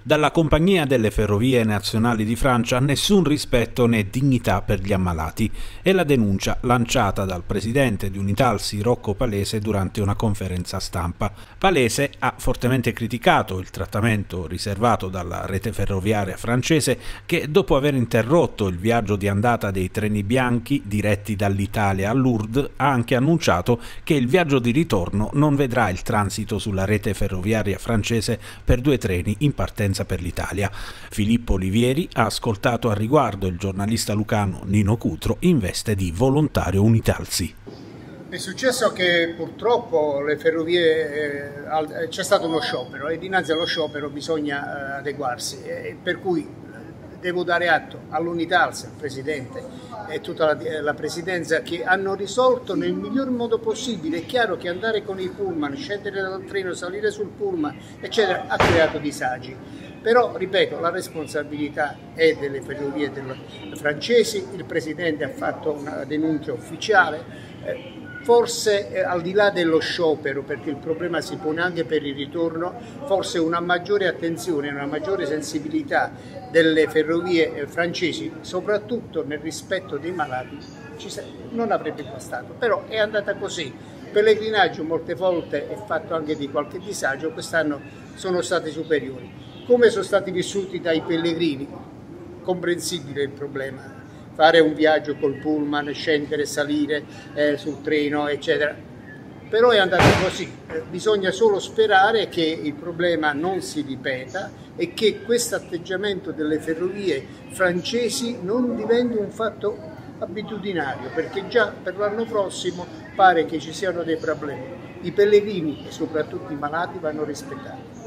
Dalla Compagnia delle Ferrovie Nazionali di Francia nessun rispetto né dignità per gli ammalati. È la denuncia lanciata dal presidente di Unitalsi Rocco Palese durante una conferenza stampa. Palese ha fortemente criticato il trattamento riservato dalla rete ferroviaria francese che, dopo aver interrotto il viaggio di andata dei treni bianchi diretti dall'Italia a Lourdes, ha anche annunciato che il viaggio di ritorno non vedrà il transito sulla rete ferroviaria francese per 2 treni in partenza per l'Italia. Filippo Olivieri ha ascoltato a riguardo il giornalista lucano Nino Cutro in veste di volontario Unitalsi. È successo che purtroppo le ferrovie c'è stato uno sciopero e dinanzi allo sciopero bisogna adeguarsi, per cui devo dare atto all'Unitalsi, al Presidente e tutta la Presidenza che hanno risolto nel miglior modo possibile. È chiaro che andare con i pullman, scendere dal treno, salire sul pullman, eccetera, ha creato disagi. Però, ripeto, la responsabilità è delle ferrovie francesi, il Presidente ha fatto una denuncia ufficiale. Forse al di là dello sciopero, perché il problema si pone anche per il ritorno, forse una maggiore attenzione, una maggiore sensibilità delle ferrovie francesi, soprattutto nel rispetto dei malati, non avrebbe bastato. Però è andata così. Il pellegrinaggio molte volte è fatto anche di qualche disagio, quest'anno sono stati superiori. Come sono stati vissuti dai pellegrini? Comprensibile il problema. Fare un viaggio col pullman, scendere, salire sul treno, eccetera. Però è andato così. Bisogna solo sperare che il problema non si ripeta e che questo atteggiamento delle ferrovie francesi non diventi un fatto abitudinario, perché già per l'anno prossimo pare che ci siano dei problemi. I pellegrini e soprattutto i malati vanno rispettati.